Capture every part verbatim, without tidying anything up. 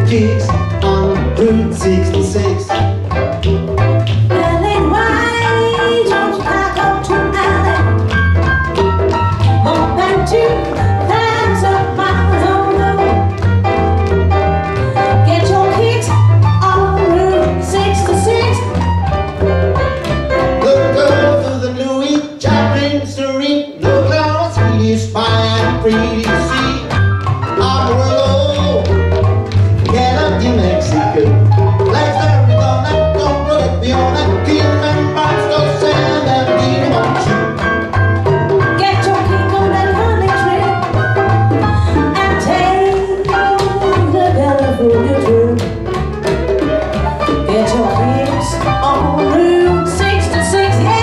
kicks on Route sixty-six. Pretty see, Amarillo, get up to Mexico. Let's start with all that, don't put it beyond that. King and Box, go sand and Dina won't you. Get your king on that honey trip and take the California trip. Get your kicks on Route sixty-six, yeah.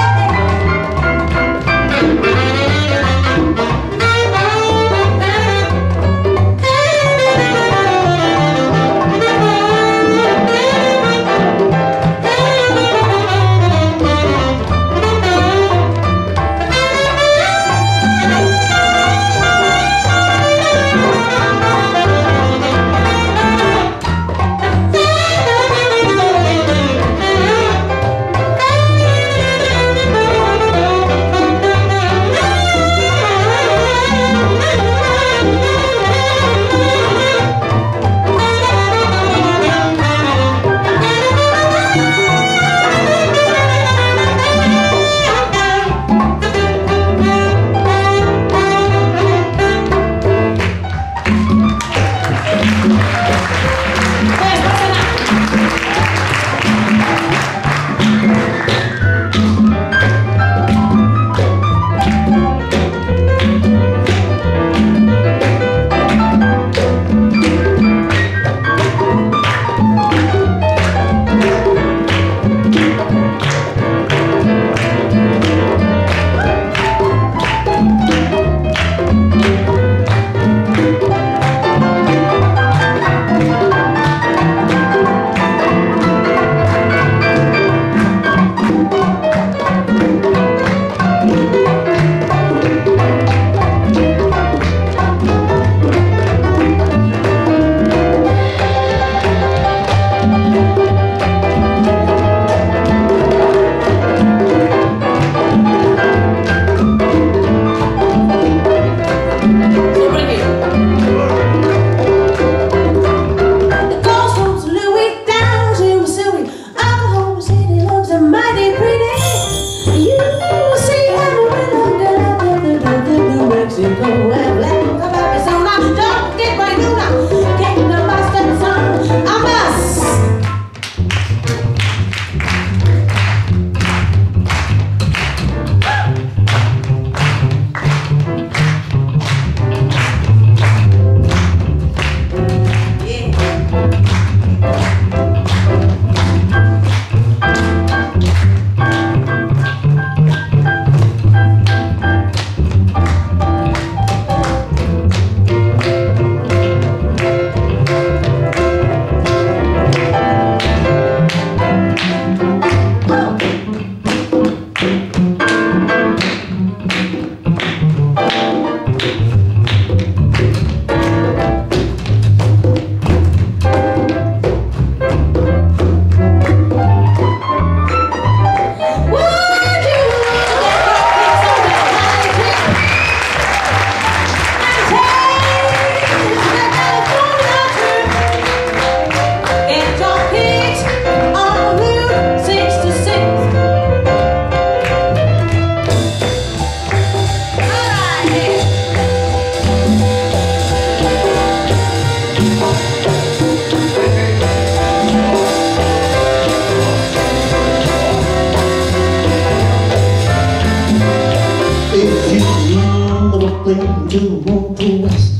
To move to west.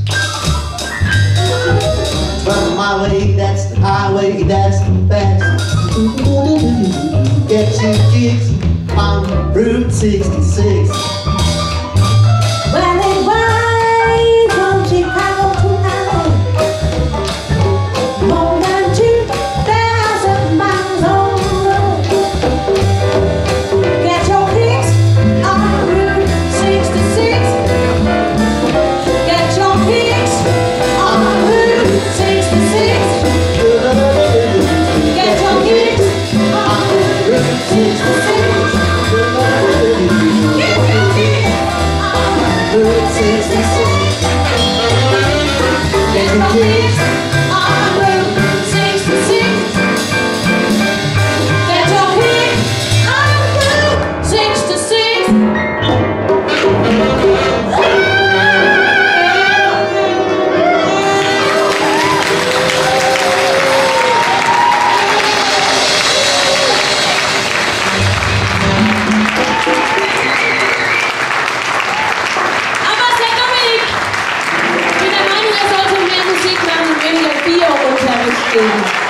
Twelve mile way, that's the highway, that's the best. Get your kicks on Route sixty-six. Well, it winds from Chicago to L A, more than two thousand miles on the road. Get your kicks on Route sixty-six. Get your kicks on Route sixty-six. pick on Route sixty-six. Get your pick on Route sixty-six. Musik machen und weniger Bier unterrichten.